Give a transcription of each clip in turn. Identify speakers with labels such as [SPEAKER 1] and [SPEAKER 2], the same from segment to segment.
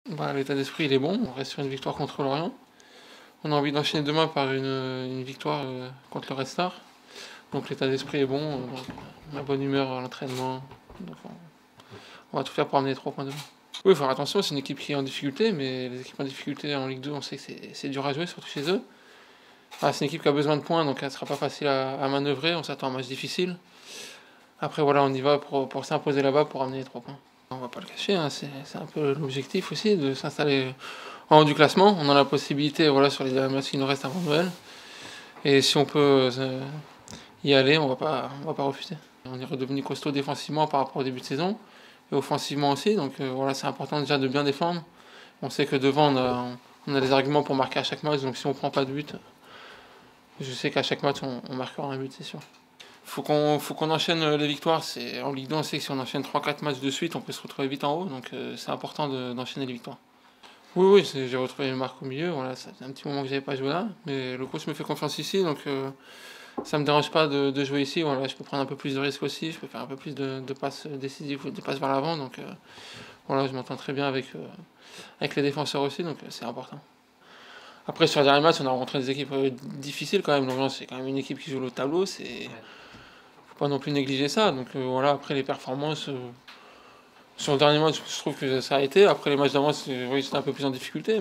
[SPEAKER 1] Bah, l'état d'esprit il est bon, on reste sur une victoire contre l'Orient. On a envie d'enchaîner demain par une victoire contre le Red Star. Donc l'état d'esprit est bon, la bonne humeur à l'entraînement. Donc, on va tout faire pour amener les 3 points demain. Oui, il faut faire attention, c'est une équipe qui est en difficulté, mais les équipes en difficulté en Ligue 2, on sait que c'est dur à jouer, surtout chez eux. Ah, c'est une équipe qui a besoin de points, donc elle ne sera pas facile à manœuvrer, on s'attend à un match difficile. Après voilà, on y va pour s'imposer là-bas, pour amener les 3 points. On va pas le cacher, hein, c'est un peu l'objectif aussi, de s'installer en haut du classement. On a la possibilité, voilà, sur les derniers matchs qui nous restent avant Noël. Et si on peut y aller, on va pas refuser. On est redevenu costaud défensivement par rapport au début de saison, et offensivement aussi, donc voilà, c'est important déjà de bien défendre. On sait que devant, on a des arguments pour marquer à chaque match, donc si on prend pas de but, je sais qu'à chaque match, on marquera un but, c'est sûr. Faut qu'on enchaîne les victoires. En Ligue 2, on sait que si on enchaîne 3-4 matchs de suite, on peut se retrouver vite en haut, donc c'est important d'enchaîner les victoires. Oui, j'ai retrouvé Marc au milieu, voilà, ça fait un petit moment que j'avais pas joué là, mais le coach me fait confiance ici, donc ça me dérange pas de jouer ici, voilà, je peux prendre un peu plus de risques aussi, je peux faire un peu plus de passes décisives, de passes vers l'avant, donc voilà, je m'entends très bien avec les défenseurs aussi, donc c'est important. Après, sur le dernier match, on a rencontré des équipes difficiles quand même, donc c'est quand même une équipe qui joue le tableau, faut pas non plus négliger ça, donc voilà, après les performances... Sur le dernier match, je trouve que ça a été. Après les matchs d'avant, oui, c'était un peu plus en difficulté,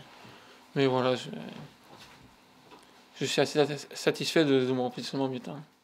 [SPEAKER 1] mais voilà, je suis assez satisfait de mon positionnement au milieu de terrain.